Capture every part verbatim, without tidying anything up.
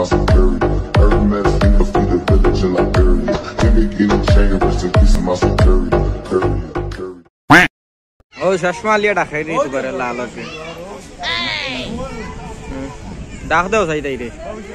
my security. Hermes finger feed the village in Liberia. Give me get a chain, rest in peace of my security. Curry, curry. ओ चश्मा लिया डाके नहीं तो करे लाल के डाक दो सही तेरे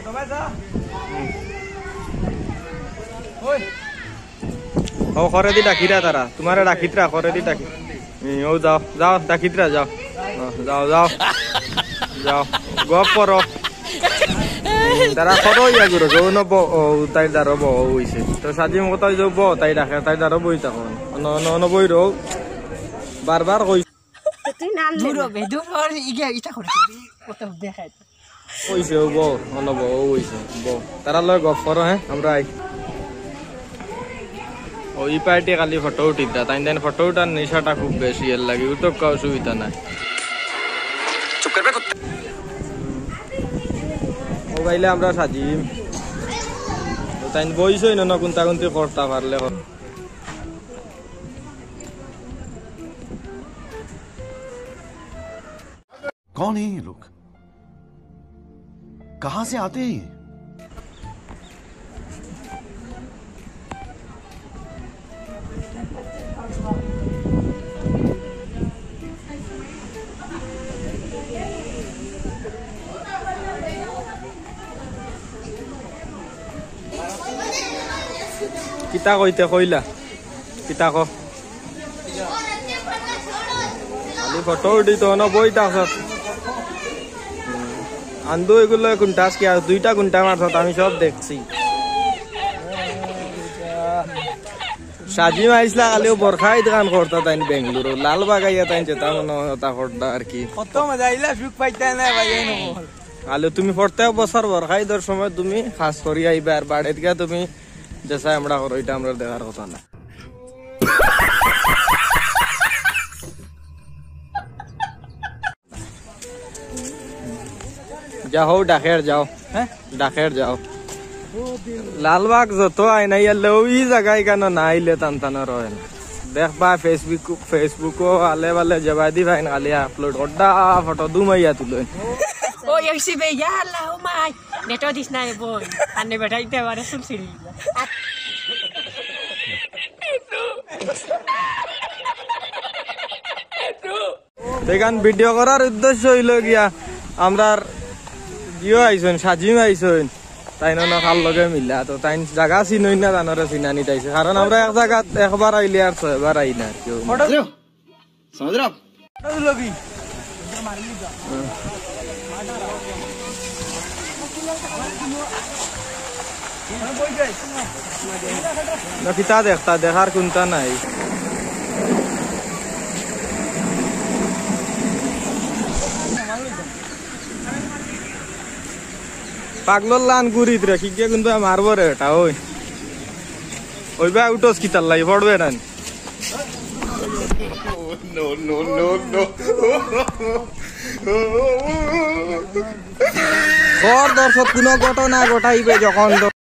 ओ करे दी डाकी रहा तारा तुम्हारा डाकी तेरा करे दी डाकी ओ जाओ जाओ डाकी तेरा जाओ जाओ जाओ जाओ गप करो तारा करो या गुरु जो न बो ताई दारो बो हुईसे तो शादी में कोता जो बो ताई डाके ताई दारो बो ही तको न न न बो ही रो बार बार कोई তুই নাম দূর হবে দূর আর ইগে ইটা করছিস কত দেখাই ওইছে বো অনব ওইছে বো তারা লয় গপ করো হ্যাঁ আমরা আই ওই পার্টি খালি ফটো উঠিতা তাই দেন ফটো উঠার নেশাটা খুব বেশি এর লাগে ও তো কাউ সুবিধা নাই চুপ করবে ও গাইলে আমরা সাজিম তো তাই বইছই না কোনটা কোনটি করতে পারলে कौन है ये लोग कहां से आते हैं কিতা কইতে কইলা কিতা কো খালি ফটো উঠি তো না বইতা সব আন্দো এগুলো কুন্টাস কি আর দুইটা কুন্টা মারছত আমি সব দেখছি সাজি মাইসলা কালিও বরখাই দোকান করতা তাই বেঙ্গালুরু লালবাগ আইয়া তাই যেতা মনে হতা করতা আর কি কত মজা আইলা সুখ পাইতা না ভাই এনো আলো তুমি প্রত্যেক বছর বরখাই দর সময় তুমি খাস করি আইবা আর বাড়িত গিয়া তুমি যেসা আমরা করো এটা আমরা দেখার কথা না যাও ডাকের যাও হ্যাঁ ডাকের যাও লালবাগ যত আই নাই ওই জায়গায় কেন না আইলে টান টান রয় না দেখবা ফেসবুক ফেসবুকও আলে বালে জবাদি ভাই আলে আপলোড করডা ফটো দুমাইয়া তুলে ও এসি বে ইয়া আল্লাহ ও মাই নেটো দিস না বই আনে বেটাইতে পারে সব সিরি দেখান ভিডিও করার উদ্দেশ্য হইল গিয়া আমরা জিও আইসন সাজিম আইসন তাই না খাল লগে মিলা তো তাই জায়গা চিনই না জানরে চিনানি তাইছে কারণ আমরা এক জায়গাত একবার আইলে আর ছয়বার আই না কেউ কিতা দেখতা দেখার কোনটা নাই পাগলর লান গুড়িত রে কি কিন্তু মারব রে এটা ওই ওই বা উঠোস কি তার লাই পড়বে না নো নো নো নো দর্শক কোনো ঘটনা ঘটাইবে যখন